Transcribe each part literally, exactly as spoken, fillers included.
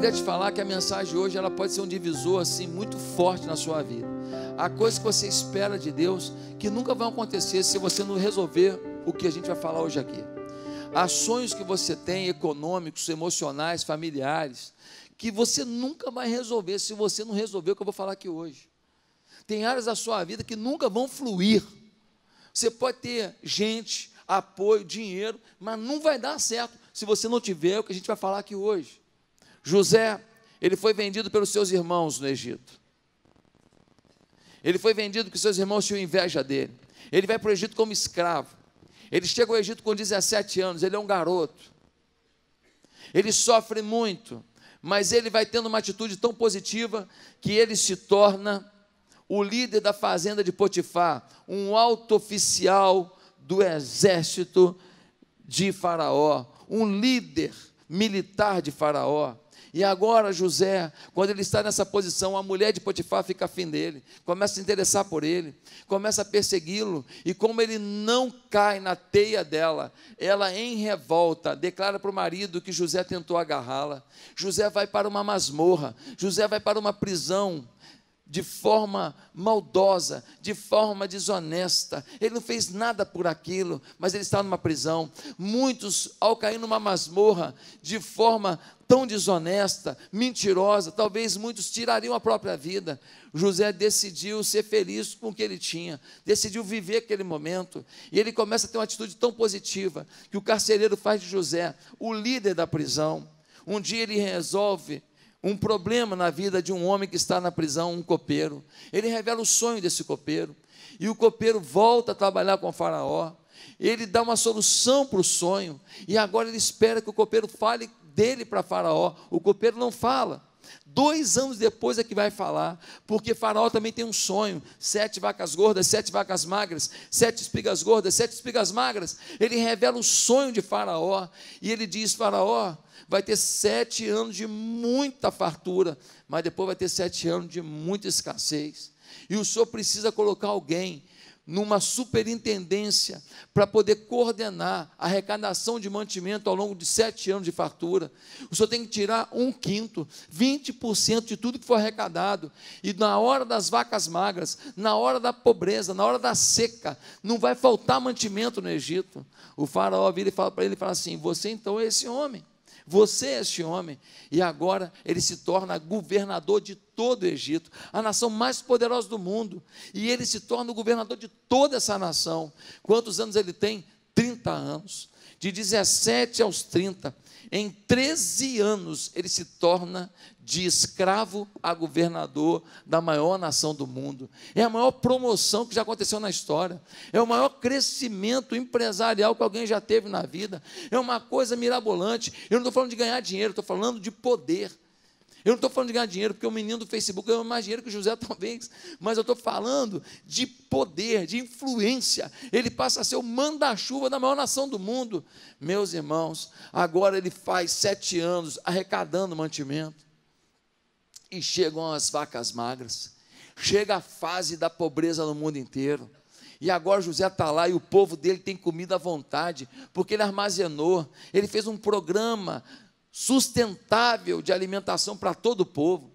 queria te falar que a mensagem de hoje ela pode ser um divisor assim muito forte na sua vida. Há coisas que você espera de Deus que nunca vão acontecer se você não resolver o que a gente vai falar hoje aqui. Há sonhos que você tem, econômicos, emocionais, familiares, que você nunca vai resolver se você não resolver o que eu vou falar aqui hoje. Tem áreas da sua vida que nunca vão fluir. Você pode ter gente, apoio, dinheiro, mas não vai dar certo se você não tiver o que a gente vai falar aqui hoje. José, ele foi vendido pelos seus irmãos no Egito. Ele foi vendido porque seus irmãos tinham inveja dele. Ele vai para o Egito como escravo. Ele chega ao Egito com dezessete anos, ele é um garoto. Ele sofre muito, mas ele vai tendo uma atitude tão positiva que ele se torna o líder da fazenda de Potifar, um alto oficial do exército de Faraó, um líder militar de Faraó. E agora José, quando ele está nessa posição, a mulher de Potifar fica afim dele, começa a se interessar por ele, começa a persegui-lo, e como ele não cai na teia dela, ela em revolta, declara para o marido que José tentou agarrá-la. José vai para uma masmorra, José vai para uma prisão, de forma maldosa, de forma desonesta. Ele não fez nada por aquilo, mas ele está numa prisão. Muitos, ao cair numa masmorra, de forma tão desonesta, mentirosa, talvez muitos tirariam a própria vida. José decidiu ser feliz com o que ele tinha, decidiu viver aquele momento, e ele começa a ter uma atitude tão positiva, que o carcereiro faz de José o líder da prisão. Um dia ele resolve um problema na vida de um homem que está na prisão, um copeiro. Ele revela o sonho desse copeiro, e o copeiro volta a trabalhar com o faraó. Ele dá uma solução para o sonho, e agora ele espera que o copeiro fale dele para faraó. O copeiro não fala. Dois anos depois é que vai falar, porque faraó também tem um sonho: sete vacas gordas, sete vacas magras, sete espigas gordas, sete espigas magras. Ele revela o sonho de faraó, e ele diz: faraó, vai ter sete anos de muita fartura, mas depois vai ter sete anos de muita escassez, e o senhor precisa colocar alguém numa superintendência para poder coordenar a arrecadação de mantimento ao longo de sete anos de fartura. O senhor tem que tirar um quinto, vinte por cento de tudo que for arrecadado, e na hora das vacas magras, na hora da pobreza, na hora da seca, não vai faltar mantimento no Egito. O faraó vira e fala para ele, e fala assim: você então é esse homem, você é este homem. E agora ele se torna governador de todo o Egito, a nação mais poderosa do mundo, e ele se torna o governador de toda essa nação. Quantos anos ele tem? trinta anos, de dezessete aos trinta, em treze anos ele se torna de escravo a governador da maior nação do mundo. É a maior promoção que já aconteceu na história, é o maior crescimento empresarial que alguém já teve na vida, é uma coisa mirabolante. Eu não estou falando de ganhar dinheiro, estou falando de poder. Eu não estou falando de ganhar dinheiro, porque o menino do Facebook ganhou mais dinheiro que o José talvez, mas eu estou falando de poder, de influência. Ele passa a ser o manda-chuva da maior nação do mundo. Meus irmãos, agora ele faz sete anos arrecadando mantimento, e chegam as vacas magras, chega a fase da pobreza no mundo inteiro, e agora José está lá, e o povo dele tem comida à vontade, porque ele armazenou, ele fez um programa sustentável de alimentação para todo o povo.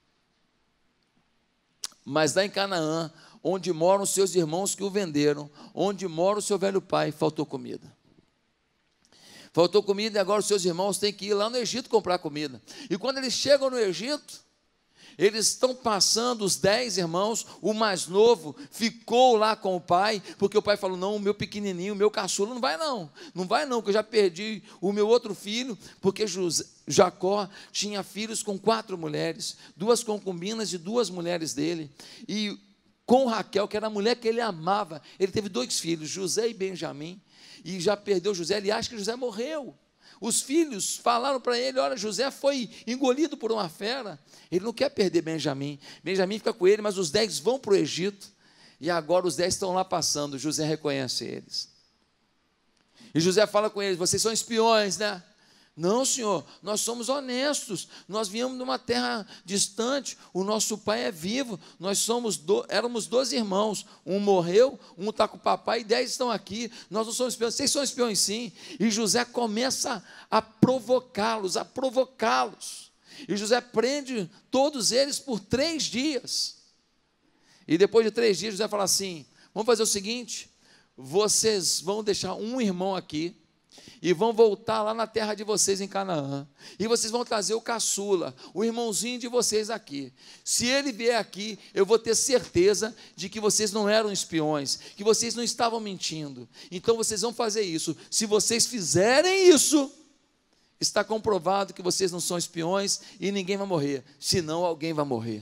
Mas lá em Canaã, onde moram os seus irmãos que o venderam, onde mora o seu velho pai, faltou comida. Faltou comida, e agora os seus irmãos têm que ir lá no Egito comprar comida. E quando eles chegam no Egito, eles estão passando, os dez irmãos, o mais novo ficou lá com o pai, porque o pai falou: não, o meu pequenininho, o meu caçula, não vai não, não vai não, que eu já perdi o meu outro filho, porque José, Jacó tinha filhos com quatro mulheres, duas concubinas e duas mulheres dele, e com Raquel, que era a mulher que ele amava, ele teve dois filhos, José e Benjamim, e já perdeu José. Ele acha que José morreu. Os filhos falaram para ele: olha, José foi engolido por uma fera. Ele não quer perder Benjamim. Benjamim fica com ele, mas os dez vão para o Egito, e agora os dez estão lá passando. José reconhece eles, e José fala com eles: vocês são espiões, né? Não, senhor, nós somos honestos, nós viemos de uma terra distante, o nosso pai é vivo, nós somos do, éramos doze irmãos, um morreu, um está com o papai e dez estão aqui, nós não somos espiões. Vocês são espiões sim. E José começa a provocá-los, a provocá-los, E José prende todos eles por três dias. E depois de três dias, José fala assim: vamos fazer o seguinte, vocês vão deixar um irmão aqui, e vão voltar lá na terra de vocês em Canaã, e vocês vão trazer o caçula, o irmãozinho de vocês aqui. Se ele vier aqui, eu vou ter certeza de que vocês não eram espiões, que vocês não estavam mentindo. Então vocês vão fazer isso. Se vocês fizerem isso, está comprovado que vocês não são espiões e ninguém vai morrer, senão alguém vai morrer.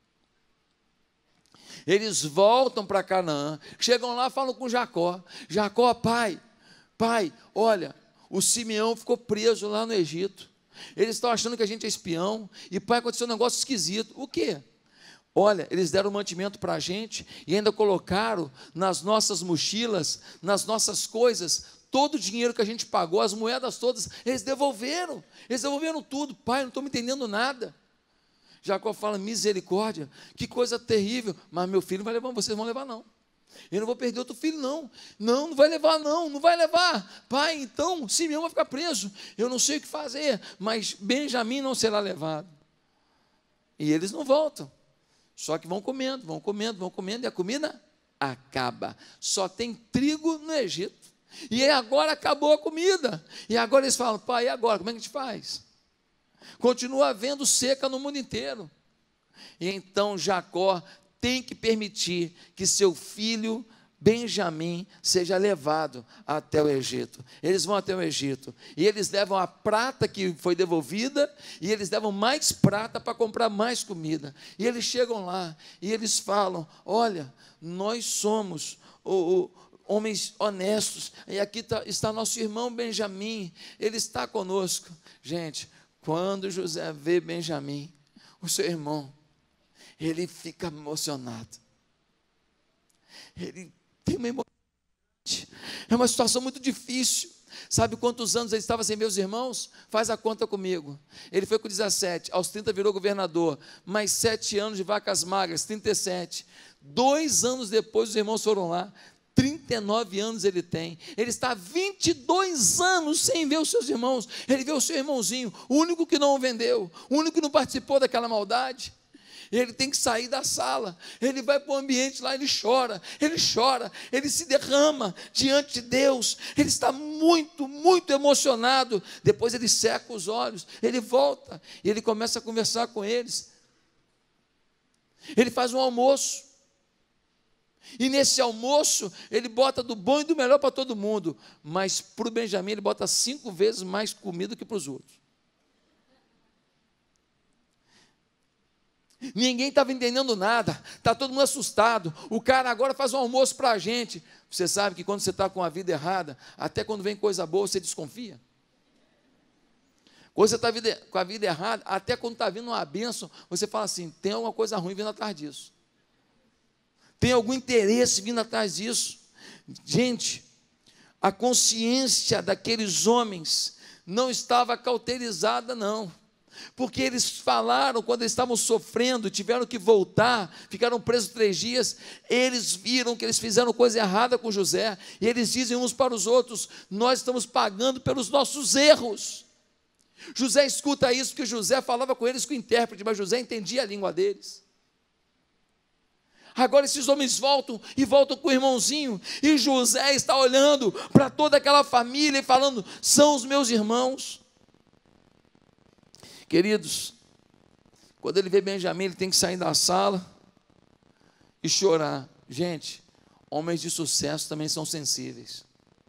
Eles voltam para Canaã, chegam lá, falam com Jacó: Jacó, pai, pai, olha, o Simeão ficou preso lá no Egito, eles estão achando que a gente é espião, e pai, aconteceu um negócio esquisito. O quê? Olha, eles deram mantimento para a gente, e ainda colocaram nas nossas mochilas, nas nossas coisas, todo o dinheiro que a gente pagou, as moedas todas, eles devolveram, eles devolveram tudo. Pai, não estou me entendendo nada. Jacó fala: misericórdia, que coisa terrível, mas meu filho não vai levar, vocês vão levar não, eu não vou perder outro filho não, não, não vai levar não, não vai levar, pai, então Simeão vai ficar preso, eu não sei o que fazer, mas Benjamim não será levado. E eles não voltam, só que vão comendo, vão comendo, vão comendo, e a comida acaba, só tem trigo no Egito, e agora acabou a comida, e agora eles falam: pai, e agora, como é que a gente faz? Continua havendo seca no mundo inteiro. E então Jacó tem que permitir que seu filho Benjamim seja levado até o Egito. Eles vão até o Egito, e eles levam a prata que foi devolvida, e eles levam mais prata para comprar mais comida. E eles chegam lá, e eles falam: olha, nós somos o, o homens honestos, e aqui tá, está nosso irmão Benjamim, ele está conosco. Gente, quando José vê Benjamim, o seu irmão, ele fica emocionado. Ele tem uma emoção. É uma situação muito difícil. Sabe quantos anos ele estava sem meus irmãos? Faz a conta comigo. Ele foi com dezessete, aos trinta virou governador, mais sete anos de vacas magras, trinta e sete. Dois anos depois os irmãos foram lá. trinta e nove anos ele tem, ele está há vinte e dois anos sem ver os seus irmãos. Ele vê o seu irmãozinho, o único que não o vendeu, o único que não participou daquela maldade. Ele tem que sair da sala, ele vai para o ambiente lá, ele chora, ele chora, ele se derrama diante de Deus, ele está muito, muito emocionado. Depois ele seca os olhos, ele volta, e ele começa a conversar com eles. Ele faz um almoço, e nesse almoço, ele bota do bom e do melhor para todo mundo, mas para o Benjamim, ele bota cinco vezes mais comida que para os outros. Ninguém estava entendendo nada, está todo mundo assustado. O cara agora faz um almoço para a gente. Você sabe que quando você está com a vida errada, até quando vem coisa boa, você desconfia. Quando você está com a vida errada, até quando está vindo uma bênção, você fala assim: tem alguma coisa ruim vindo atrás disso. Tem algum interesse vindo atrás disso. Gente, a consciência daqueles homens não estava cauterizada, não, porque eles falaram, quando eles estavam sofrendo, tiveram que voltar, ficaram presos três dias, eles viram que eles fizeram coisa errada com José, e eles dizem uns para os outros: nós estamos pagando pelos nossos erros. José escuta isso, porque José falava com eles com o intérprete, mas José entendia a língua deles. Agora esses homens voltam, e voltam com o irmãozinho, e José está olhando para toda aquela família e falando: são os meus irmãos. Queridos, quando ele vê Benjamim, ele tem que sair da sala e chorar. Gente, homens de sucesso também são sensíveis.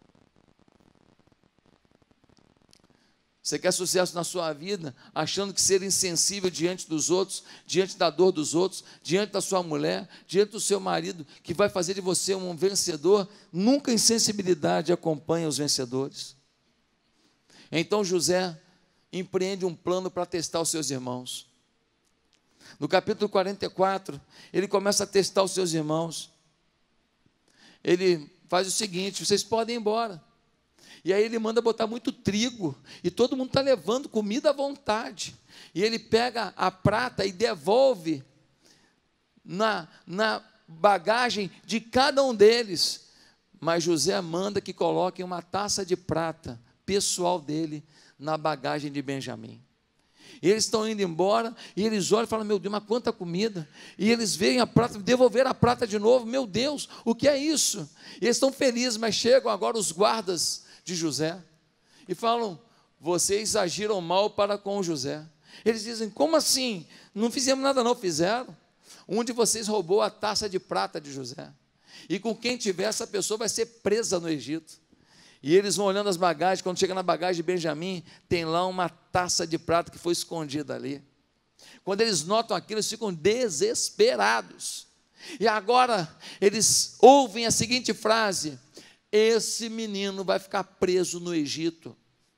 Você quer sucesso na sua vida, achando que ser insensível diante dos outros, diante da dor dos outros, diante da sua mulher, diante do seu marido, que vai fazer de você um vencedor? Nunca a insensibilidade acompanha os vencedores. Então José empreende um plano para testar os seus irmãos. No capítulo quarenta e quatro, ele começa a testar os seus irmãos. Ele faz o seguinte: vocês podem ir embora. E aí ele manda botar muito trigo, e todo mundo está levando comida à vontade, e ele pega a prata e devolve na, na bagagem de cada um deles, mas José manda que coloquem uma taça de prata pessoal dele na bagagem de Benjamim. E eles estão indo embora, e eles olham e falam, meu Deus, mas quanta comida. E eles veem a prata, devolveram a prata de novo, meu Deus, o que é isso? E eles estão felizes, mas chegam agora os guardas de José, e falam, vocês agiram mal para com José. Eles dizem, como assim? Não fizemos nada não, fizeram. Um de vocês roubou a taça de prata de José, e com quem tiver, essa pessoa vai ser presa no Egito. E eles vão olhando as bagagens, quando chega na bagagem de Benjamim, tem lá uma taça de prata que foi escondida ali. Quando eles notam aquilo, eles ficam desesperados. E agora, eles ouvem a seguinte frase, esse menino vai ficar preso no Egito.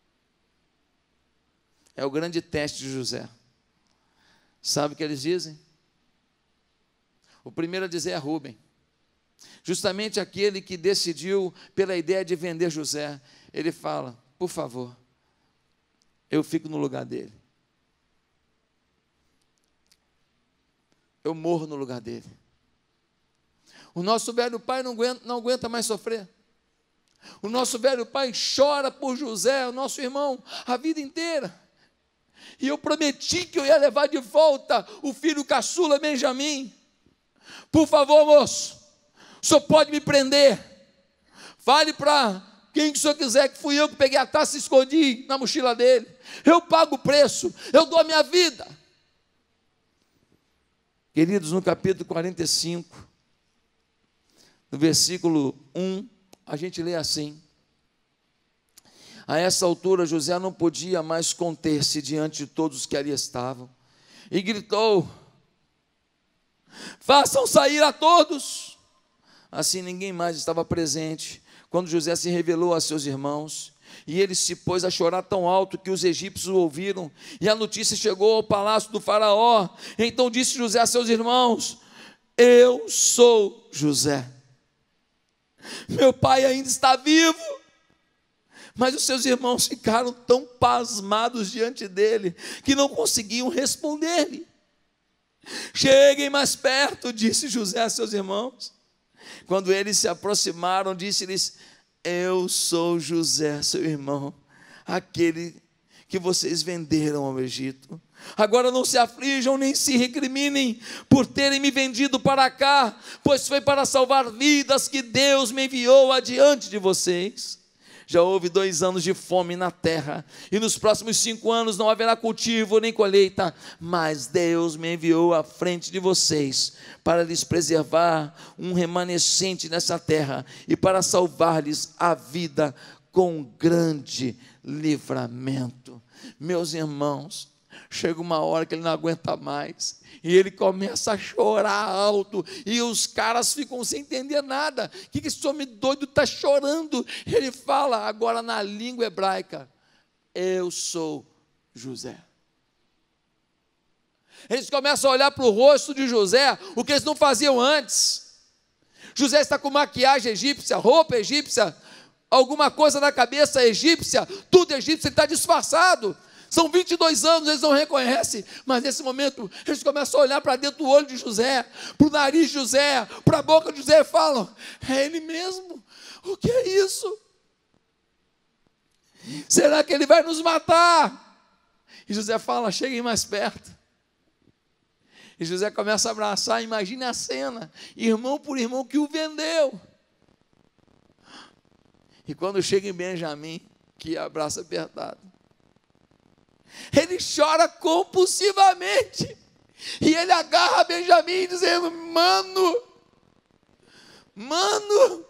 É o grande teste de José. Sabe o que eles dizem? O primeiro a dizer é Rúben. Justamente aquele que decidiu pela ideia de vender José. Ele fala, por favor, eu fico no lugar dele. Eu morro no lugar dele. O nosso velho pai não aguenta, não aguenta mais sofrer. O nosso velho pai chora por José, o nosso irmão, a vida inteira. E eu prometi que eu ia levar de volta o filho caçula Benjamim. Por favor, moço, o senhor pode me prender. Fale para quem que o senhor quiser que fui eu que peguei a taça e escondi na mochila dele. Eu pago o preço, eu dou a minha vida. Queridos, no capítulo quarenta e cinco, no versículo um, a gente lê assim: a essa altura José não podia mais conter-se diante de todos os que ali estavam, e gritou: façam sair a todos. Assim ninguém mais estava presente quando José se revelou a seus irmãos, e ele se pôs a chorar tão alto que os egípcios o ouviram, e a notícia chegou ao palácio do faraó. Então disse José a seus irmãos: eu sou José, meu pai ainda está vivo. Mas os seus irmãos ficaram tão pasmados diante dele, que não conseguiam responder-lhe. Cheguem mais perto, disse José a seus irmãos. Quando eles se aproximaram, disse-lhes: eu sou José, seu irmão, aquele que vocês venderam ao Egito. Agora não se aflijam nem se recriminem por terem me vendido para cá, pois foi para salvar vidas que Deus me enviou adiante de vocês. Já houve dois anos de fome na terra, e nos próximos cinco anos não haverá cultivo nem colheita, mas Deus me enviou à frente de vocês, para lhes preservar um remanescente nessa terra, e para salvar-lhes a vida com grande livramento. Meus irmãos, chega uma hora que ele não aguenta mais, e ele começa a chorar alto, e os caras ficam sem entender nada. O que esse homem doido está chorando? Ele fala agora na língua hebraica: eu sou José. Eles começam a olhar para o rosto de José, o que eles não faziam antes. José está com maquiagem egípcia, roupa egípcia, alguma coisa na cabeça egípcia, tudo egípcio, ele está disfarçado. São vinte e dois anos, eles não reconhecem, mas nesse momento eles começam a olhar para dentro do olho de José, para o nariz de José, para a boca de José, e falam: é ele mesmo? O que é isso? Será que ele vai nos matar? E José fala: cheguem mais perto. E José começa a abraçar, imagine a cena, irmão por irmão que o vendeu. E quando chega em Benjamim, que abraça apertado, ele chora compulsivamente, e ele agarra Benjamim dizendo: mano, mano,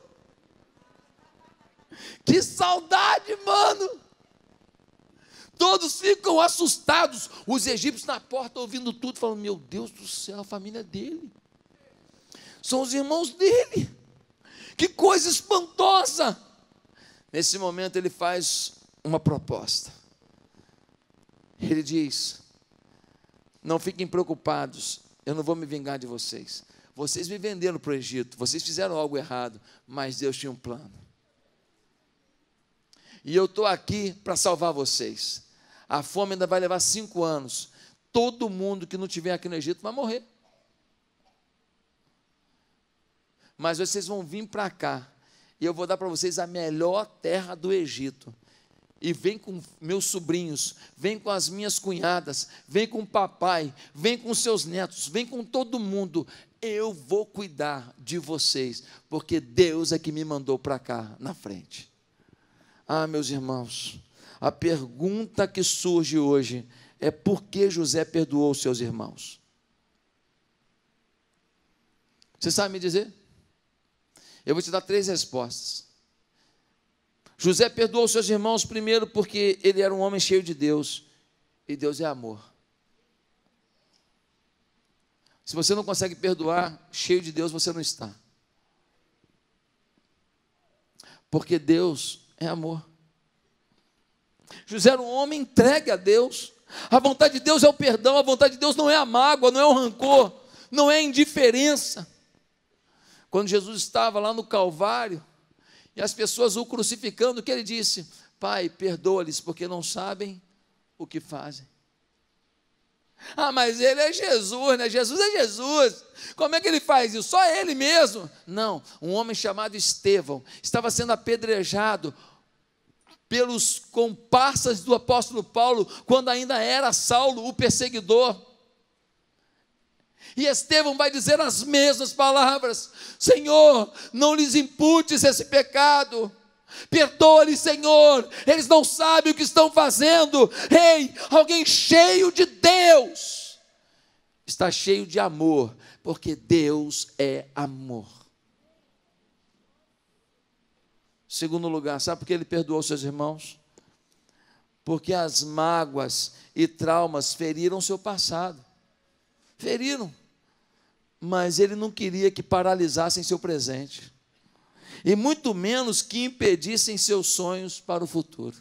que saudade, mano. Todos ficam assustados, os egípcios na porta ouvindo tudo, falando: meu Deus do céu, a família dele, são os irmãos dele, que coisa espantosa. Nesse momento ele faz uma proposta. Ele diz: não fiquem preocupados, eu não vou me vingar de vocês. Vocês me venderam para o Egito, vocês fizeram algo errado, mas Deus tinha um plano. E eu estou aqui para salvar vocês. A fome ainda vai levar cinco anos. Todo mundo que não estiver aqui no Egito vai morrer. Mas vocês vão vir para cá, e eu vou dar para vocês a melhor terra do Egito. e vem com meus sobrinhos, vem com as minhas cunhadas, vem com o papai, vem com seus netos, vem com todo mundo, eu vou cuidar de vocês, porque Deus é que me mandou para cá, na frente. Ah, meus irmãos, a pergunta que surge hoje é por que José perdoou os seus irmãos? Você sabe me dizer? Eu vou te dar três respostas. José perdoou os seus irmãos primeiro porque ele era um homem cheio de Deus, e Deus é amor. Se você não consegue perdoar, cheio de Deus você não está. Porque Deus é amor. José era um homem entregue a Deus. A vontade de Deus é o perdão, a vontade de Deus não é a mágoa, não é o rancor, não é a indiferença. Quando Jesus estava lá no Calvário, e as pessoas o crucificando, o que ele disse? Pai, perdoa-lhes, porque não sabem o que fazem. Ah, mas ele é Jesus, né? Jesus é Jesus. Como é que ele faz isso? Só ele mesmo. Não, um homem chamado Estevão estava sendo apedrejado pelos comparsas do apóstolo Paulo, quando ainda era Saulo, o perseguidor. E Estevão vai dizer as mesmas palavras: Senhor, não lhes imputes esse pecado, perdoa-lhes, Senhor, eles não sabem o que estão fazendo. Ei, alguém cheio de Deus está cheio de amor, porque Deus é amor. Segundo lugar, sabe por que ele perdoou seus irmãos? Porque as mágoas e traumas feriram seu passado. Feriram. Mas ele não queria que paralisassem seu presente, e muito menos que impedissem seus sonhos para o futuro.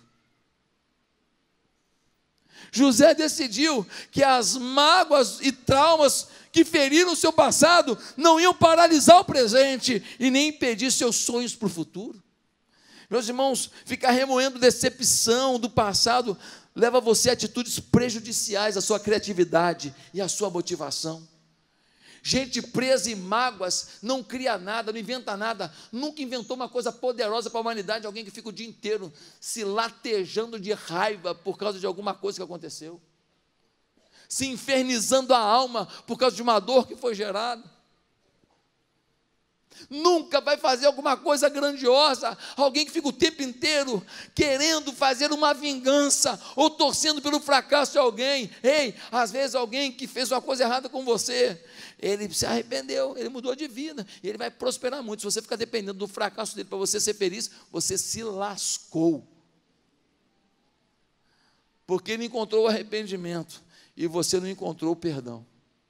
José decidiu que as mágoas e traumas que feriram seu passado não iam paralisar o presente e nem impedir seus sonhos para o futuro. Meus irmãos, ficar remoendo decepção do passado leva você a atitudes prejudiciais à sua criatividade e à sua motivação. Gente presa em mágoas não cria nada, não inventa nada, nunca inventou uma coisa poderosa para a humanidade. Alguém que fica o dia inteiro se latejando de raiva por causa de alguma coisa que aconteceu, se infernizando a alma por causa de uma dor que foi gerada. Nunca vai fazer alguma coisa grandiosa. Alguém que fica o tempo inteiro querendo fazer uma vingança ou torcendo pelo fracasso de alguém. Ei, às vezes alguém que fez uma coisa errada com você, ele se arrependeu, ele mudou de vida e ele vai prosperar muito. Se você ficar dependendo do fracasso dele para você ser feliz, você se lascou, porque ele encontrou o arrependimento e você não encontrou o perdão.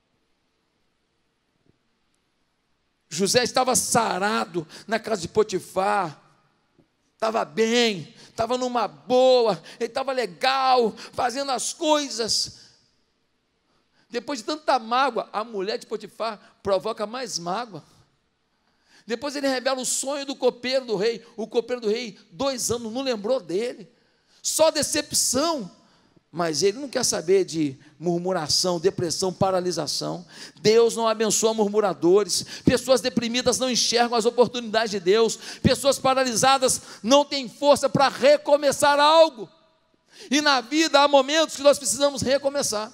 José estava sarado na casa de Potifar, estava bem, estava numa boa, ele estava legal, fazendo as coisas. Depois de tanta mágoa, a mulher de Potifar provoca mais mágoa. Depois ele revela o sonho do copeiro do rei. O copeiro do rei, dois anos, não lembrou dele, só decepção. Mas ele não quer saber de murmuração, depressão, paralisação. Deus não abençoa murmuradores. Pessoas deprimidas não enxergam as oportunidades de Deus. Pessoas paralisadas não têm força para recomeçar algo. E na vida há momentos que nós precisamos recomeçar.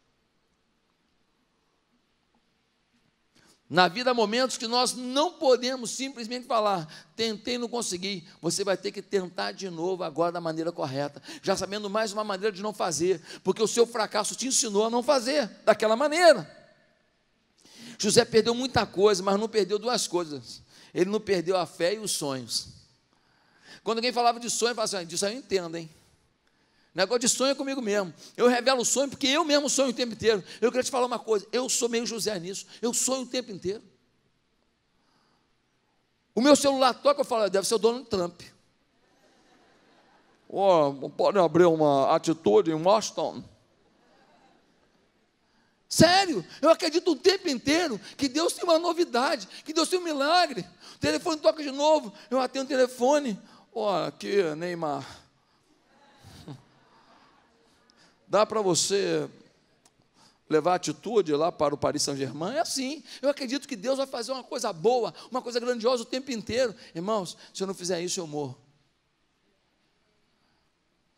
Na vida há momentos que nós não podemos simplesmente falar, tentei, não consegui. Você vai ter que tentar de novo agora da maneira correta, já sabendo mais uma maneira de não fazer, porque o seu fracasso te ensinou a não fazer daquela maneira. José perdeu muita coisa, mas não perdeu duas coisas. Ele não perdeu a fé e os sonhos. Quando alguém falava de sonho, eu falava assim, disso aí eu entendo, hein? Negócio de sonho é comigo mesmo. Eu revelo o sonho porque eu mesmo sonho o tempo inteiro. Eu queria te falar uma coisa, eu sou meio José nisso. Eu sonho o tempo inteiro. O meu celular toca, eu falo, deve ser o Donald Trump. Oh, pode abrir uma atitude em Washington? Sério, eu acredito o tempo inteiro que Deus tem uma novidade, que Deus tem um milagre. O telefone toca de novo, eu atendo o telefone. Ó, aqui, Neymar. Dá para você levar atitude lá para o Paris Saint-Germain? É assim. Eu acredito que Deus vai fazer uma coisa boa, uma coisa grandiosa o tempo inteiro. Irmãos, se eu não fizer isso, eu morro.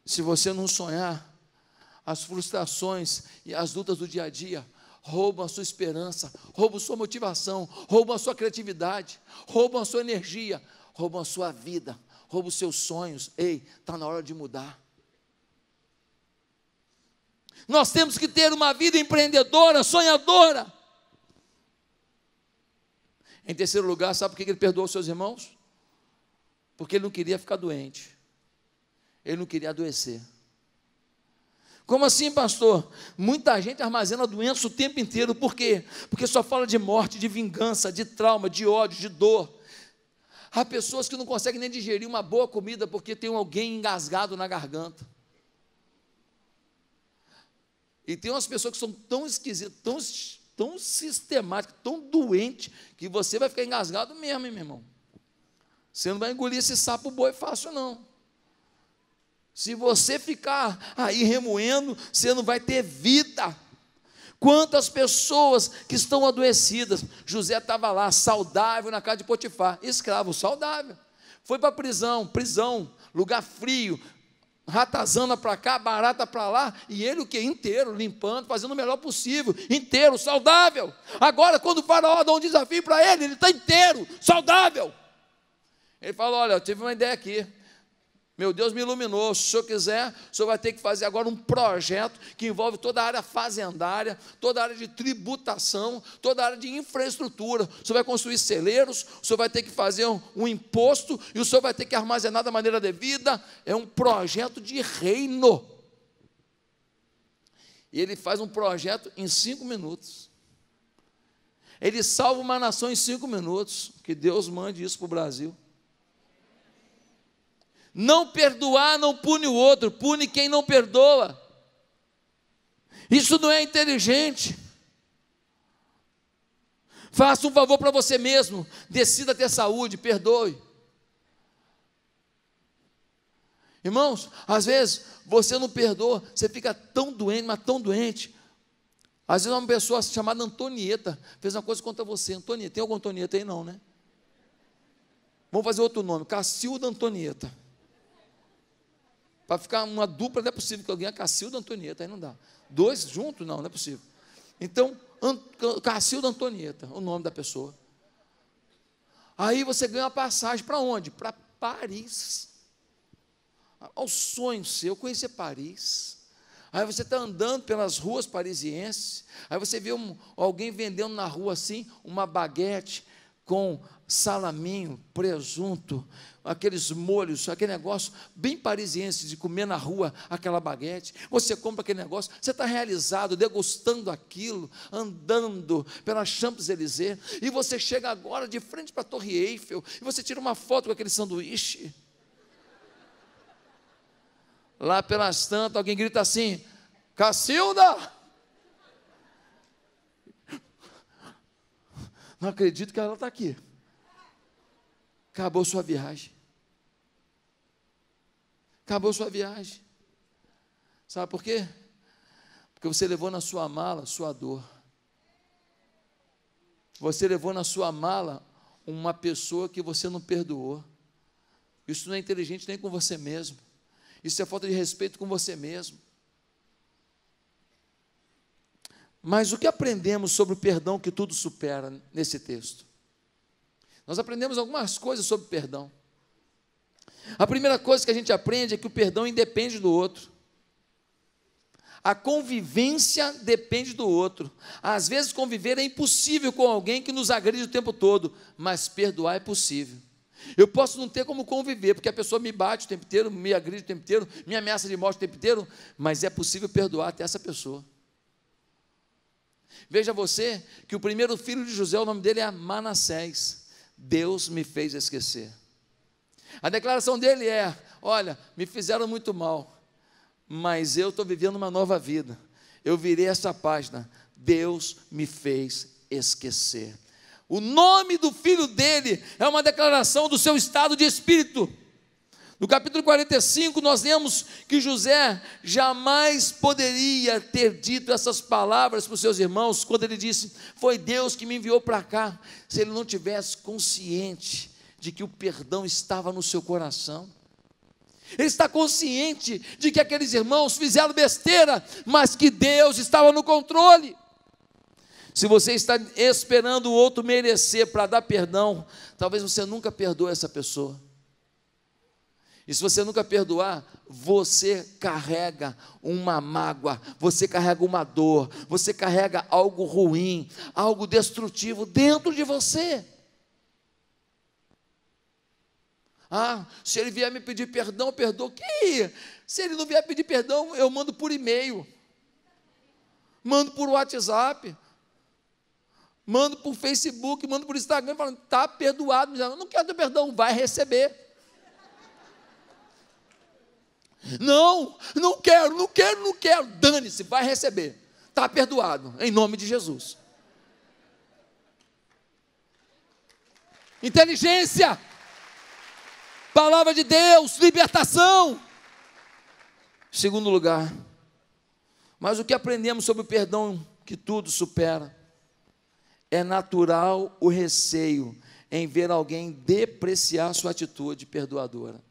Se você não sonhar, as frustrações e as lutas do dia a dia roubam a sua esperança, roubam a sua motivação, roubam a sua criatividade, roubam a sua energia, roubam a sua vida, roubam os seus sonhos. Ei, está na hora de mudar. Nós temos que ter uma vida empreendedora, sonhadora. Em terceiro lugar, sabe por que ele perdoou os seus irmãos? Porque ele não queria ficar doente, ele não queria adoecer. Como assim, pastor? Muita gente armazena doença o tempo inteiro. Por quê? Porque só fala de morte, de vingança, de trauma, de ódio, de dor. Há pessoas que não conseguem nem digerir uma boa comida porque tem alguém engasgado na garganta. E tem umas pessoas que são tão esquisitas, tão, tão sistemáticas, tão doentes, que você vai ficar engasgado mesmo, hein, meu irmão? Você não vai engolir esse sapo boi fácil, não. Se você ficar aí remoendo, você não vai ter vida. Quantas pessoas que estão adoecidas. José estava lá, saudável, na casa de Potifar, escravo, saudável. Foi para a prisão, prisão, lugar frio, ratazana para cá, barata para lá, e ele o que? Inteiro, limpando, fazendo o melhor possível, inteiro, saudável. Agora, quando o faraó dá um desafio para ele, ele está inteiro, saudável. Ele fala: olha, eu tive uma ideia aqui. Meu Deus me iluminou. Se o senhor quiser, o senhor vai ter que fazer agora um projeto que envolve toda a área fazendária, toda a área de tributação, toda a área de infraestrutura. O senhor vai construir celeiros, o senhor vai ter que fazer um, um imposto, e o senhor vai ter que armazenar da maneira devida. É um projeto de reino. E ele faz um projeto em cinco minutos. Ele salva uma nação em cinco minutos. Que Deus mande isso para o Brasil. Não perdoar não pune o outro, pune quem não perdoa. Isso não é inteligente. Faça um favor para você mesmo, decida ter saúde, perdoe. Irmãos, às vezes você não perdoa, você fica tão doente, mas tão doente. Às vezes uma pessoa chamada Antonieta fez uma coisa contra você. Antonieta, tem alguma Antonieta aí? Não, né? Vamos fazer outro nome, Cacilda Antonieta. Para ficar uma dupla, não é possível que alguém é Cacilda Antonieta, aí não dá. Dois juntos, não, não é possível. Então, Cacilda Antonieta, o nome da pessoa. Aí você ganha uma passagem para onde? Para Paris. Ao sonho seu, conhecer Paris. Aí você está andando pelas ruas parisienses, aí você vê um, alguém vendendo na rua assim, uma baguete com salaminho, presunto, aqueles molhos, aquele negócio bem parisiense de comer na rua aquela baguete. Você compra aquele negócio, você está realizado, degustando aquilo, andando pela Champs-Élysées, e você chega agora de frente para a Torre Eiffel, e você tira uma foto com aquele sanduíche. Lá pelas tantas, alguém grita assim: Cacilda! Não acredito que ela está aqui. Acabou sua viagem. Acabou sua viagem. Sabe por quê? Porque você levou na sua mala sua dor. Você levou na sua mala uma pessoa que você não perdoou. Isso não é inteligente nem com você mesmo. Isso é falta de respeito com você mesmo. Mas o que aprendemos sobre o perdão que tudo supera nesse texto? Nós aprendemos algumas coisas sobre perdão. A primeira coisa que a gente aprende é que o perdão independe do outro. A convivência depende do outro. Às vezes conviver é impossível com alguém que nos agride o tempo todo, mas perdoar é possível. Eu posso não ter como conviver, porque a pessoa me bate o tempo inteiro, me agride o tempo inteiro, me ameaça de morte o tempo inteiro, mas é possível perdoar até essa pessoa. Veja você que o primeiro filho de José, o nome dele é Manassés. Deus me fez esquecer. A declaração dele é: olha, me fizeram muito mal, mas eu estou vivendo uma nova vida. Eu virei essa página. Deus me fez esquecer. O nome do filho dele é uma declaração do seu estado de espírito. No capítulo quarenta e cinco, nós lemos que José jamais poderia ter dito essas palavras para os seus irmãos, quando ele disse: foi Deus que me enviou para cá, se ele não tivesse consciente de que o perdão estava no seu coração. Ele está consciente de que aqueles irmãos fizeram besteira, mas que Deus estava no controle. Se você está esperando o outro merecer para dar perdão, talvez você nunca perdoe essa pessoa. E se você nunca perdoar, você carrega uma mágoa, você carrega uma dor, você carrega algo ruim, algo destrutivo dentro de você. Ah, se ele vier me pedir perdão, eu perdoo. Que? Se ele não vier pedir perdão, eu mando por e-mail, mando por WhatsApp, mando por Facebook, mando por Instagram, falando, está perdoado. Eu não quero ter perdão, vai receber. Não, não quero, não quero, não quero. Dane-se, vai receber. Está perdoado, em nome de Jesus. Inteligência, palavra de Deus, libertação. Segundo lugar, mas o que aprendemos sobre o perdão que tudo supera? É natural o receio em ver alguém depreciar sua atitude perdoadora.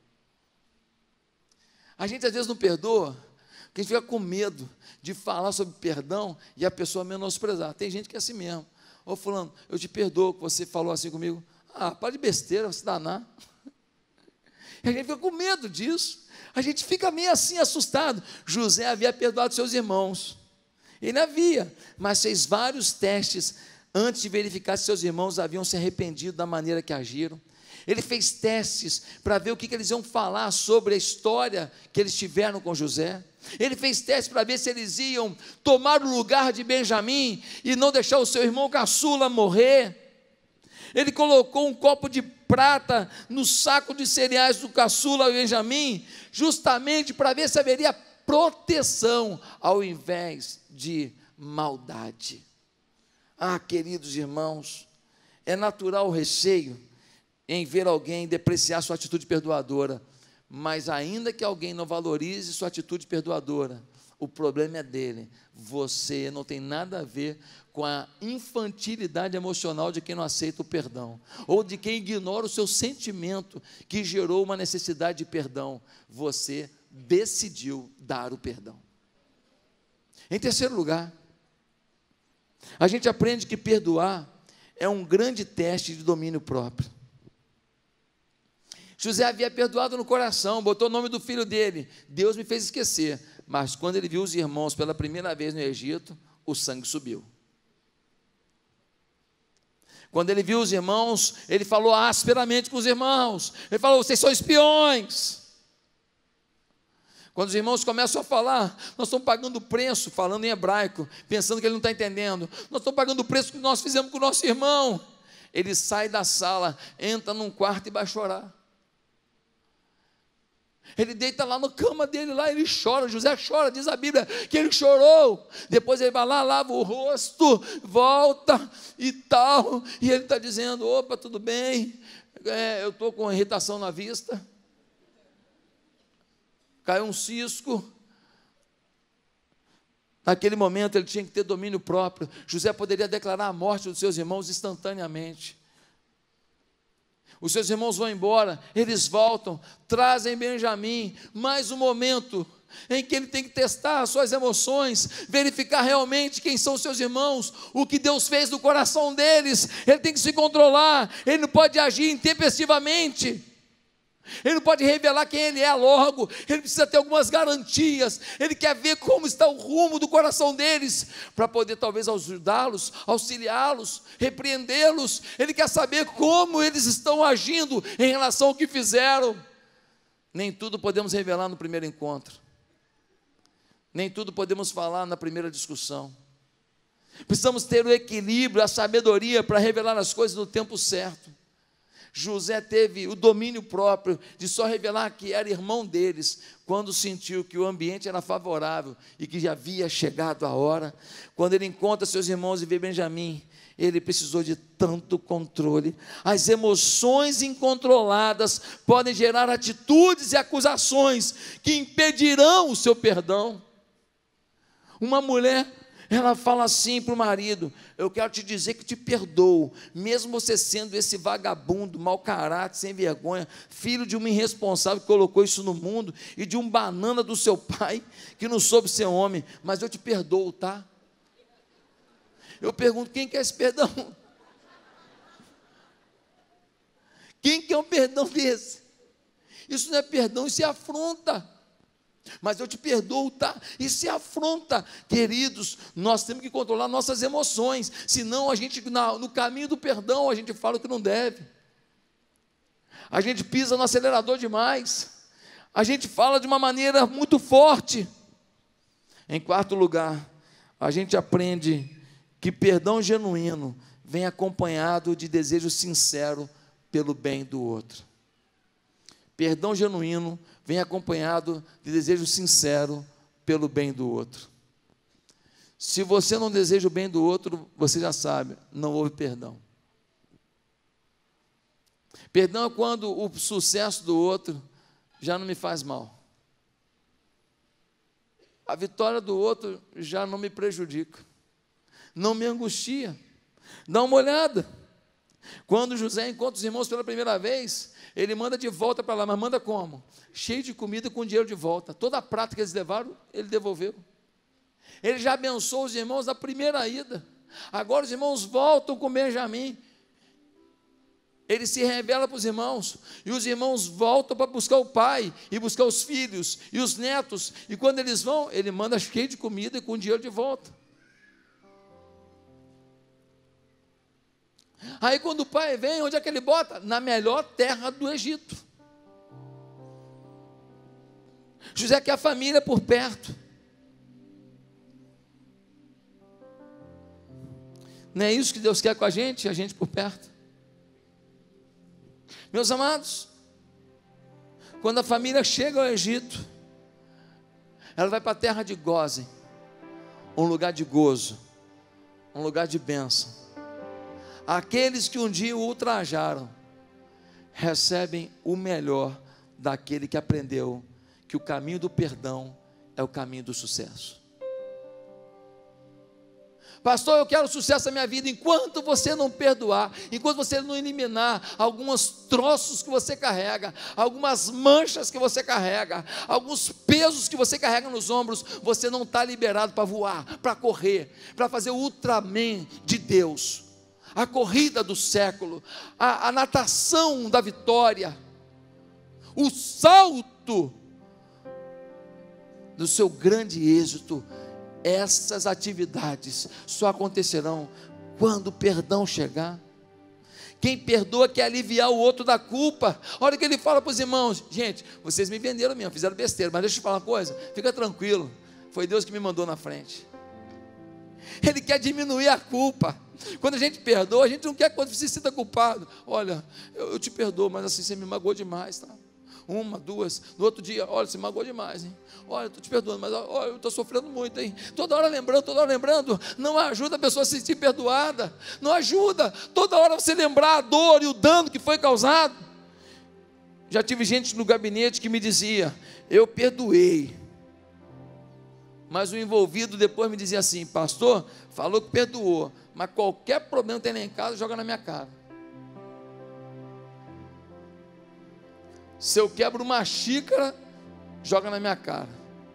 A gente às vezes não perdoa, porque a gente fica com medo de falar sobre perdão e a pessoa menosprezar. Tem gente que é assim mesmo. Ô fulano, eu te perdoo que você falou assim comigo. Ah, para de besteira, você danar. E a gente fica com medo disso. A gente fica meio assim assustado. José havia perdoado seus irmãos. Ele havia, mas fez vários testes antes de verificar se seus irmãos haviam se arrependido da maneira que agiram. Ele fez testes para ver o que, que eles iam falar sobre a história que eles tiveram com José. Ele fez testes para ver se eles iam tomar o lugar de Benjamim e não deixar o seu irmão caçula morrer. Ele colocou um copo de prata no saco de cereais do caçula Benjamim, justamente para ver se haveria proteção ao invés de maldade. Ah, queridos irmãos, é natural o receio em ver alguém depreciar sua atitude perdoadora, mas ainda que alguém não valorize sua atitude perdoadora, o problema é dele. Você não tem nada a ver com a infantilidade emocional de quem não aceita o perdão, ou de quem ignora o seu sentimento que gerou uma necessidade de perdão. Você decidiu dar o perdão. Em terceiro lugar, a gente aprende que perdoar é um grande teste de domínio próprio. José havia perdoado no coração, botou o nome do filho dele. Deus me fez esquecer. Mas quando ele viu os irmãos pela primeira vez no Egito, o sangue subiu. Quando ele viu os irmãos, ele falou asperamente com os irmãos. Ele falou, vocês são espiões. Quando os irmãos começam a falar, nós estamos pagando o preço, falando em hebraico, pensando que ele não está entendendo. Nós estamos pagando o preço que nós fizemos com o nosso irmão. Ele sai da sala, entra num quarto e vai chorar. Ele deita lá na cama dele, lá ele chora, José chora, diz a Bíblia que ele chorou. Depois ele vai lá, lava o rosto, volta e tal, e ele está dizendo, opa, tudo bem, é, eu estou com irritação na vista, caiu um cisco. Naquele momento ele tinha que ter domínio próprio. José poderia declarar a morte dos seus irmãos instantaneamente. Os seus irmãos vão embora, eles voltam, trazem Benjamim, mais um momento em que ele tem que testar as suas emoções, verificar realmente quem são os seus irmãos, o que Deus fez no coração deles. Ele tem que se controlar, ele não pode agir intempestivamente, ele não pode revelar quem ele é logo, ele precisa ter algumas garantias, ele quer ver como está o rumo do coração deles, para poder talvez ajudá-los, auxiliá-los, repreendê-los. Ele quer saber como eles estão agindo em relação ao que fizeram. Nem tudo podemos revelar no primeiro encontro, nem tudo podemos falar na primeira discussão. Precisamos ter o equilíbrio, a sabedoria para revelar as coisas no tempo certo. José teve o domínio próprio de só revelar que era irmão deles, quando sentiu que o ambiente era favorável e que já havia chegado a hora. Quando ele encontra seus irmãos e vê Benjamim, ele precisou de tanto controle. As emoções incontroladas podem gerar atitudes e acusações que impedirão o seu perdão. Uma mulher Ela fala assim para o marido: eu quero te dizer que te perdoo, mesmo você sendo esse vagabundo, mau caráter, sem vergonha, filho de uma irresponsável que colocou isso no mundo, e de um banana do seu pai, que não soube ser homem, mas eu te perdoo, tá? Eu pergunto, quem quer esse perdão? Quem quer um perdão desse? Isso não é perdão, isso é afronta. Mas eu te perdoo, tá? Isso é afronta. Queridos, nós temos que controlar nossas emoções, senão a gente, no caminho do perdão, a gente fala o que não deve, a gente pisa no acelerador demais, a gente fala de uma maneira muito forte. Em quarto lugar, a gente aprende que perdão genuíno vem acompanhado de desejo sincero pelo bem do outro. Perdão genuíno vem acompanhado de desejo sincero pelo bem do outro. Se você não deseja o bem do outro, você já sabe, não houve perdão. Perdão é quando o sucesso do outro já não me faz mal. A vitória do outro já não me prejudica, não me angustia. Dá uma olhada. Quando José encontra os irmãos pela primeira vez, ele manda de volta para lá, mas manda como? Cheio de comida, com dinheiro de volta. Toda a prata que eles levaram, ele devolveu. Ele já abençoou os irmãos na primeira ida. Agora os irmãos voltam com Benjamim. Ele se revela para os irmãos, e os irmãos voltam para buscar o pai, e buscar os filhos, e os netos, e quando eles vão, ele manda cheio de comida e com dinheiro de volta. Aí quando o pai vem, onde é que ele bota? Na melhor terra do Egito. José quer a família por perto. Não é isso que Deus quer com a gente? A gente por perto. Meus amados, quando a família chega ao Egito, ela vai para a terra de Gósen, um lugar de gozo, um lugar de bênção. Aqueles que um dia o ultrajaram, recebem o melhor daquele que aprendeu que o caminho do perdão é o caminho do sucesso. Pastor, eu quero sucesso na minha vida. Enquanto você não perdoar, enquanto você não eliminar alguns troços que você carrega, algumas manchas que você carrega, alguns pesos que você carrega nos ombros, você não está liberado para voar, para correr, para fazer o Ultraman de Deus, a corrida do século, a, a natação da vitória, o salto do seu grande êxito. Essas atividades só acontecerão quando o perdão chegar. Quem perdoa quer aliviar o outro da culpa. Olha o que ele fala para os irmãos: gente, vocês me venderam mesmo, fizeram besteira, mas deixa eu te falar uma coisa, fica tranquilo, foi Deus que me mandou na frente. Ele quer diminuir a culpa. Quando a gente perdoa, a gente não quer que você se sinta culpado. Olha, eu, eu te perdoo, mas assim você me magoou demais, tá? Uma, duas, no outro dia, olha, você magoou demais, hein? Olha, eu estou te perdoando, mas olha, eu estou sofrendo muito, hein? Toda hora lembrando, toda hora lembrando, não ajuda a pessoa a se sentir perdoada, não ajuda, toda hora você lembrar a dor e o dano que foi causado. Já tive gente no gabinete que me dizia: eu perdoei, mas o envolvido depois me dizia assim: pastor, falou que perdoou, mas qualquer problema que tem lá em casa, joga na minha cara. Se eu quebro uma xícara, joga na minha cara.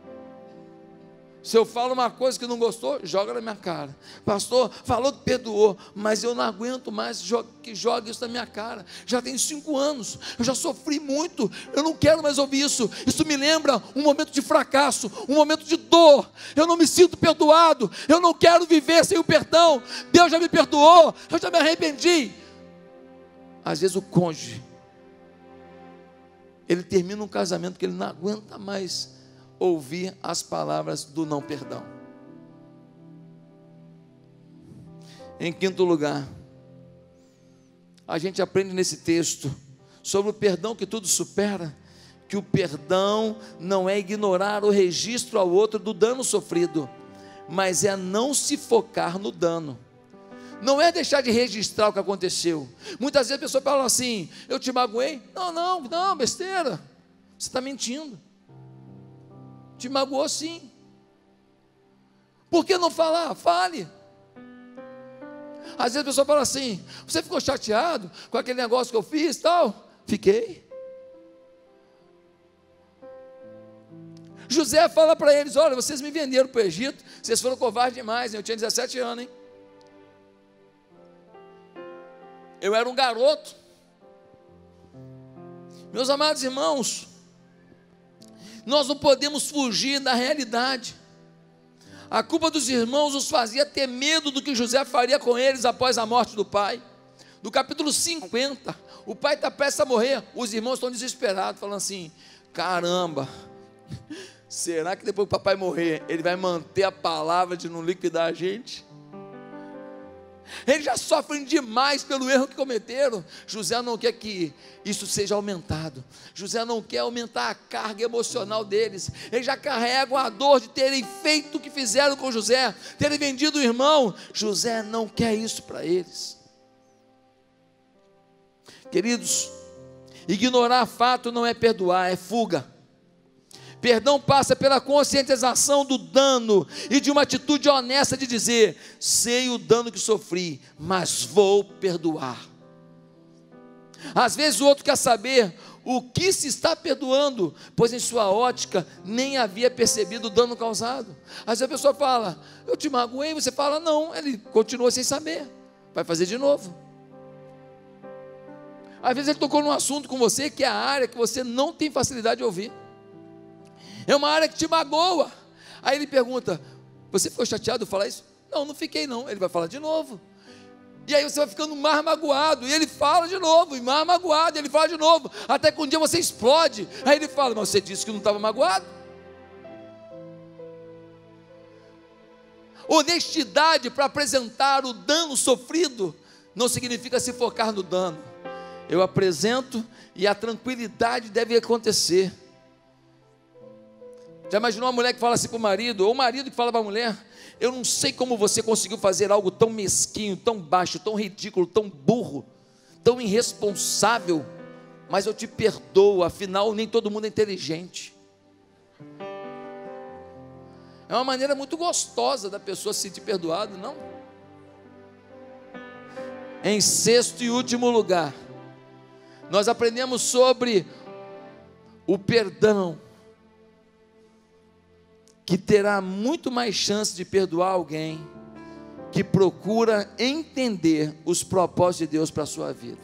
Se eu falo uma coisa que não gostou, joga na minha cara. Pastor, falou que perdoou, mas eu não aguento mais que jogue isso na minha cara. Já tem cinco anos, eu já sofri muito, eu não quero mais ouvir isso. Isso me lembra um momento de fracasso, um momento de dor. Eu não me sinto perdoado, eu não quero viver sem o perdão. Deus já me perdoou, eu já me arrependi. Às vezes o cônjuge, ele termina um casamento porque ele não aguenta mais ouvir as palavras do não perdão. Em quinto lugar, a gente aprende nesse texto sobre o perdão que tudo supera, que o perdão não é ignorar o registro ao outro do dano sofrido, mas é não se focar no dano. Não é deixar de registrar o que aconteceu. Muitas vezes a pessoa fala assim: eu te magoei? Não, não, não, besteira, você está mentindo. Te magoou sim. Por que não falar? Fale. Às vezes a pessoa fala assim: você ficou chateado com aquele negócio que eu fiz e tal? Fiquei. José fala para eles: olha, vocês me venderam para o Egito, vocês foram covardes demais, hein? Eu tinha dezessete anos, hein? Eu era um garoto. Meus amados irmãos, nós não podemos fugir da realidade. A culpa dos irmãos os fazia ter medo do que José faria com eles após a morte do pai. No capítulo cinquenta, o pai está prestes a morrer, os irmãos estão desesperados, falando assim: caramba, será que depois que o papai morrer, ele vai manter a palavra de não liquidar a gente? Eles já sofrem demais pelo erro que cometeram. José não quer que isso seja aumentado. José não quer aumentar a carga emocional deles. Eles já carregam a dor de terem feito o que fizeram com José, terem vendido o irmão. José não quer isso para eles. Queridos, ignorar fato não é perdoar, é fuga. Perdão passa pela conscientização do dano e de uma atitude honesta de dizer: sei o dano que sofri, mas vou perdoar. Às vezes o outro quer saber o que se está perdoando, pois em sua ótica nem havia percebido o dano causado. Às vezes a pessoa fala: eu te magoei, você fala: não, ele continua sem saber, vai fazer de novo. Às vezes ele tocou num assunto com você que é a área que você não tem facilidade de ouvir. É uma área que te magoa. Aí ele pergunta: você ficou chateado de falar isso? Não, não fiquei não. Ele vai falar de novo. E aí você vai ficando mais magoado. E ele fala de novo, e mais magoado. E ele fala de novo, até que um dia você explode. Aí ele fala: mas você disse que não estava magoado. Honestidade para apresentar o dano sofrido não significa se focar no dano. Eu apresento e a tranquilidade deve acontecer. Já imaginou uma mulher que fala assim para o marido, ou o marido que fala para a mulher: eu não sei como você conseguiu fazer algo tão mesquinho, tão baixo, tão ridículo, tão burro, tão irresponsável, mas eu te perdoo, afinal nem todo mundo é inteligente. É uma maneira muito gostosa da pessoa se sentir perdoada, não? Em sexto e último lugar, nós aprendemos sobre o perdão, que terá muito mais chance de perdoar alguém que procura entender os propósitos de Deus para a sua vida.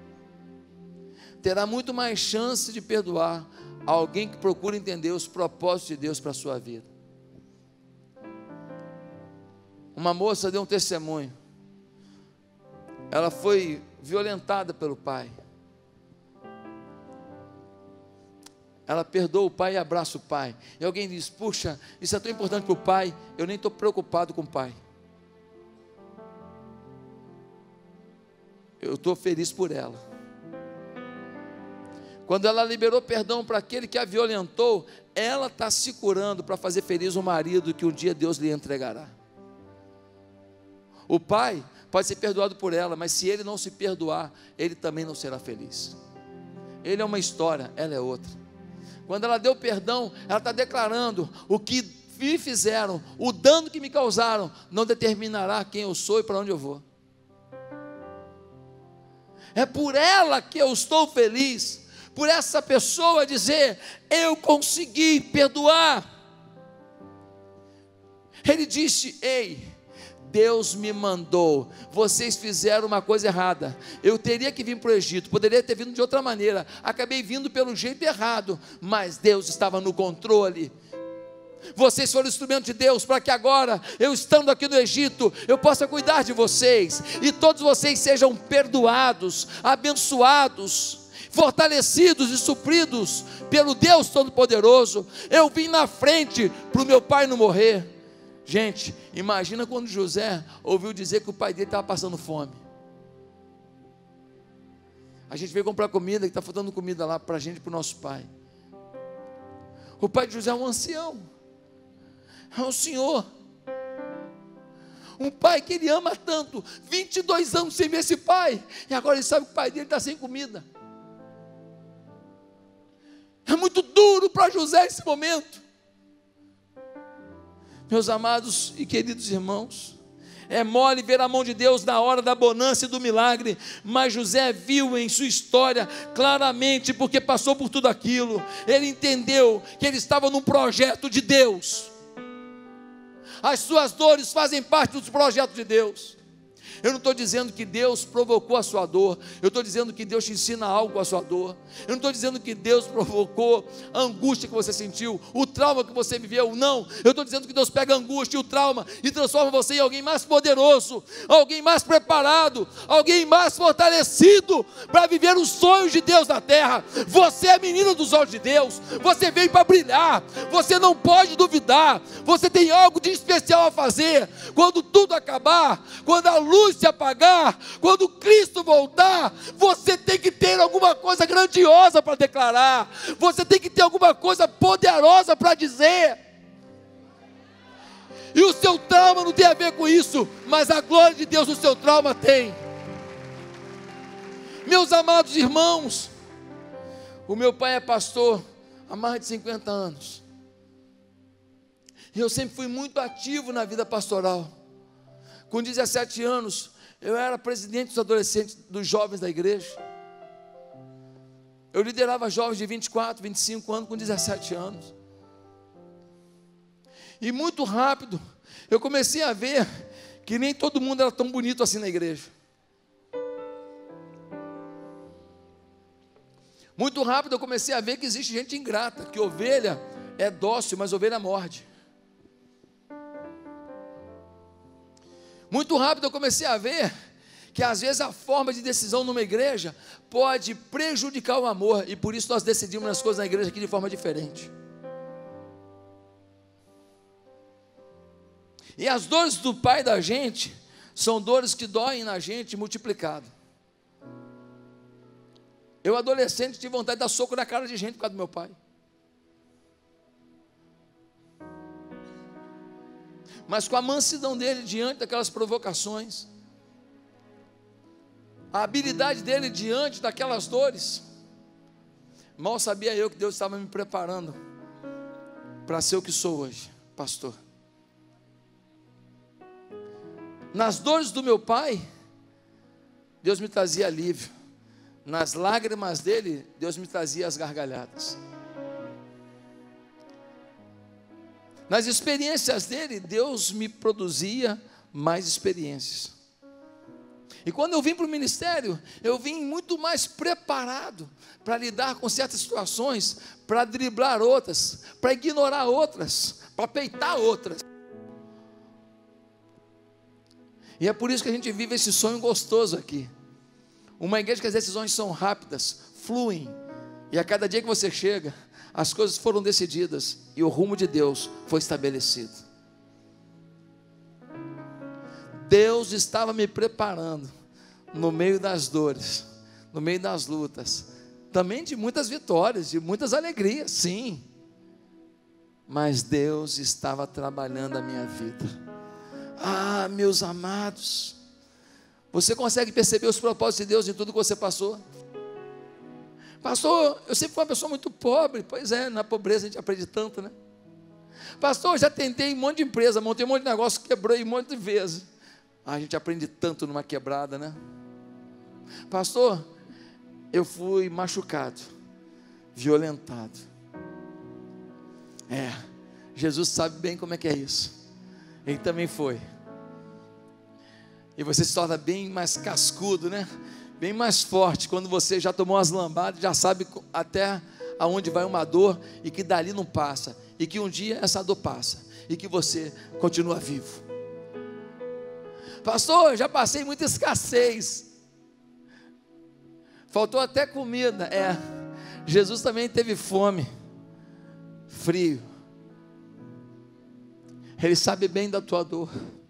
Terá muito mais chance de perdoar alguém que procura entender os propósitos de Deus para a sua vida. Uma moça deu um testemunho. Ela foi violentada pelo pai. Ela perdoa o pai e abraça o pai. E alguém diz: puxa, isso é tão importante para o pai, eu nem estou preocupado com o pai. Eu estou feliz por ela. Quando ela liberou perdão para aquele que a violentou, ela está se curando para fazer feliz o marido que um dia Deus lhe entregará. O pai pode ser perdoado por ela, mas se ele não se perdoar, ele também não será feliz. Ele é uma história, ela é outra. Quando ela deu perdão, ela está declarando: o que me fizeram, o dano que me causaram, não determinará quem eu sou e para onde eu vou. É por ela que eu estou feliz, por essa pessoa dizer: eu consegui perdoar. Ele disse: ei, Deus me mandou, vocês fizeram uma coisa errada, eu teria que vir para o Egito, poderia ter vindo de outra maneira, acabei vindo pelo jeito errado, mas Deus estava no controle. Vocês foram instrumento de Deus para que agora, eu estando aqui no Egito, eu possa cuidar de vocês, e todos vocês sejam perdoados, abençoados, fortalecidos e supridos pelo Deus Todo-Poderoso. Eu vim na frente para o meu pai não morrer. Gente, imagina quando José ouviu dizer que o pai dele estava passando fome. A gente veio comprar comida, que está faltando comida lá para a gente e para o nosso pai. O pai de José é um ancião, é um senhor, um pai que ele ama tanto, vinte e dois anos sem ver esse pai, e agora ele sabe que o pai dele está sem comida. É muito duro para José esse momento. Meus amados e queridos irmãos, é mole ver a mão de Deus na hora da bonança e do milagre, mas José viu em sua história claramente, porque passou por tudo aquilo. Ele entendeu que ele estava num projeto de Deus. As suas dores fazem parte do projeto de Deus. Eu não estou dizendo que Deus provocou a sua dor, eu estou dizendo que Deus te ensina algo com a sua dor. Eu não estou dizendo que Deus provocou a angústia que você sentiu, o trauma que você viveu, não. Eu estou dizendo que Deus pega a angústia e o trauma e transforma você em alguém mais poderoso, alguém mais preparado, alguém mais fortalecido para viver os sonhos de Deus na terra. Você é menino dos olhos de Deus, você veio para brilhar, você não pode duvidar, você tem algo de especial a fazer. Quando tudo acabar, quando a luz se apagar, quando Cristo voltar, você tem que ter alguma coisa grandiosa para declarar, você tem que ter alguma coisa poderosa para dizer. E o seu trauma não tem a ver com isso, mas a glória de Deus no seu trauma tem. Meus amados irmãos, o meu pai é pastor há mais de cinquenta anos, e eu sempre fui muito ativo na vida pastoral. Com dezessete anos, eu era presidente dos adolescentes, dos jovens da igreja. Eu liderava jovens de vinte e quatro, vinte e cinco anos com dezessete anos. E muito rápido, eu comecei a ver que nem todo mundo era tão bonito assim na igreja. Muito rápido eu comecei a ver que existe gente ingrata, que ovelha é dócil, mas ovelha morde. Muito rápido eu comecei a ver que às vezes a forma de decisão numa igreja pode prejudicar o amor, e por isso nós decidimos as coisas na igreja aqui de forma diferente. E as dores do pai da gente são dores que doem na gente multiplicado. Eu, adolescente, tive vontade de dar soco na cara de gente por causa do meu pai. Mas com a mansidão dele diante daquelas provocações, a habilidade dele diante daquelas dores, mal sabia eu que Deus estava me preparando para ser o que sou hoje, pastor. Nas dores do meu pai, Deus me trazia alívio. Nas lágrimas dele, Deus me trazia as gargalhadas. Nas experiências dele, Deus me produzia mais experiências. E quando eu vim para o ministério, eu vim muito mais preparado para lidar com certas situações, para driblar outras, para ignorar outras, para peitar outras. E é por isso que a gente vive esse sonho gostoso aqui. Uma igreja que as decisões são rápidas, fluem, e a cada dia que você chega, as coisas foram decididas e o rumo de Deus foi estabelecido. Deus estava me preparando no meio das dores, no meio das lutas, também de muitas vitórias, de muitas alegrias, sim. Mas Deus estava trabalhando a minha vida. Ah, meus amados, você consegue perceber os propósitos de Deus em tudo que você passou? Pastor, eu sempre fui uma pessoa muito pobre. Pois é, na pobreza a gente aprende tanto, né? Pastor, eu já tentei um monte de empresa, montei um monte de negócio, quebrei um monte de vezes. Ah, a gente aprende tanto numa quebrada, né? Pastor, eu fui machucado, violentado. É, Jesus sabe bem como é que é isso. Ele também foi. E você se torna bem mais cascudo, né? Bem mais forte quando você já tomou as lambadas, já sabe até aonde vai uma dor, e que dali não passa, e que um dia essa dor passa, e que você continua vivo. Pastor, eu já passei muita escassez, faltou até comida. É, Jesus também teve fome, frio. Ele sabe bem da tua dor,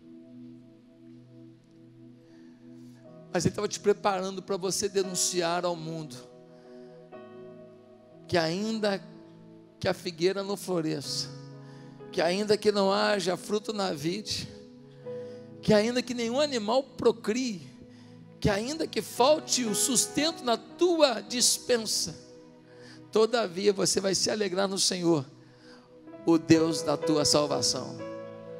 mas Ele estava te preparando para você denunciar ao mundo que ainda que a figueira não floresça, que ainda que não haja fruto na vide, que ainda que nenhum animal procrie, que ainda que falte o sustento na tua despensa, todavia você vai se alegrar no Senhor, o Deus da tua salvação.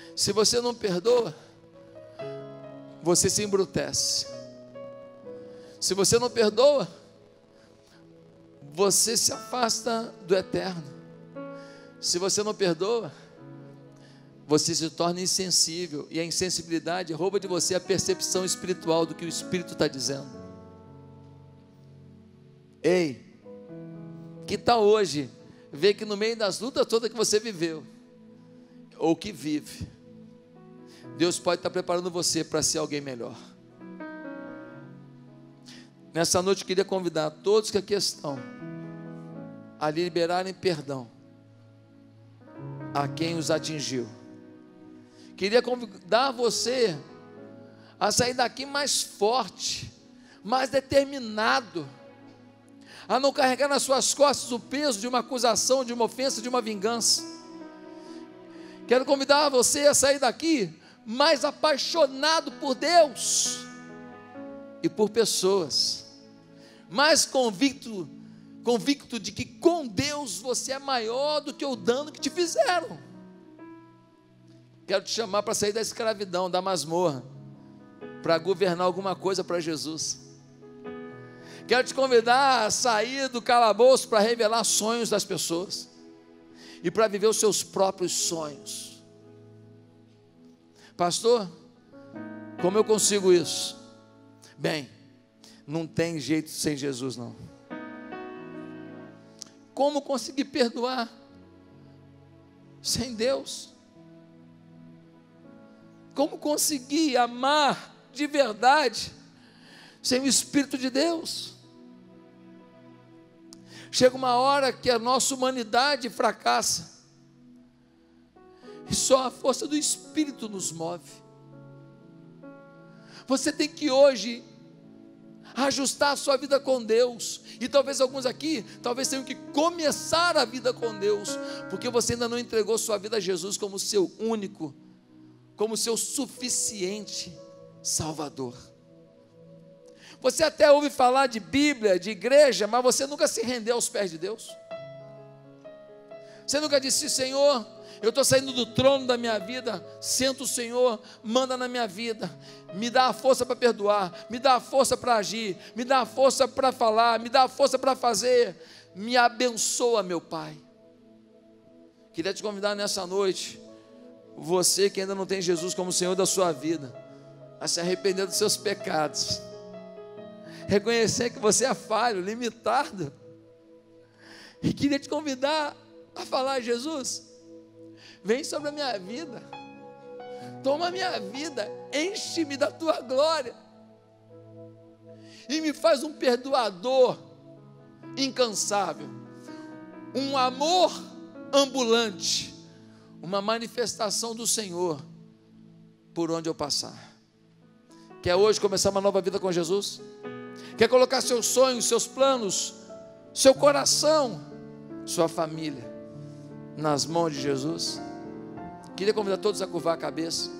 Se você não perdoa, você se embrutece. Se você não perdoa, você se afasta do eterno. Se você não perdoa, você se torna insensível, e a insensibilidade rouba de você a percepção espiritual do que o Espírito está dizendo. Ei, que tal hoje ver que no meio das lutas todas que você viveu, ou que vive, Deus pode estar preparando você para ser alguém melhor. Nessa noite eu queria convidar todos que aqui estão a liberarem perdão a quem os atingiu. Queria convidar você a sair daqui mais forte, mais determinado, a não carregar nas suas costas o peso de uma acusação, de uma ofensa, de uma vingança. Quero convidar você a sair daqui mais apaixonado por Deus e por pessoas, mais convicto, convicto de que com Deus você é maior do que o dano que te fizeram. Quero te chamar para sair da escravidão, da masmorra, para governar alguma coisa para Jesus. Quero te convidar a sair do calabouço para revelar sonhos das pessoas e para viver os seus próprios sonhos. Pastor, como eu consigo isso? Bem, não tem jeito sem Jesus não. Como conseguir perdoar sem Deus? Como conseguir amar de verdade sem o Espírito de Deus? Chega uma hora que a nossa humanidade fracassa e só a força do Espírito nos move. Você tem que hoje ajustar a sua vida com Deus, e talvez alguns aqui, talvez tenham que começar a vida com Deus, porque você ainda não entregou sua vida a Jesus como seu único, como seu suficiente Salvador. Você até ouve falar de Bíblia, de igreja, mas você nunca se rendeu aos pés de Deus. Você nunca disse: Senhor, eu estou saindo do trono da minha vida, senta o Senhor, manda na minha vida, me dá a força para perdoar, me dá a força para agir, me dá a força para falar, me dá a força para fazer, me abençoa, meu Pai. Queria te convidar nessa noite, você que ainda não tem Jesus como Senhor da sua vida, a se arrepender dos seus pecados, reconhecer que você é falho, limitado, e queria te convidar a falar: Jesus, vem sobre a minha vida, toma a minha vida, enche-me da tua glória, e me faz um perdoador incansável, um amor ambulante, uma manifestação do Senhor por onde eu passar. Quer hoje começar uma nova vida com Jesus? Quer colocar seus sonhos, seus planos, seu coração, sua família nas mãos de Jesus? Queria convidar todos a curvar a cabeça.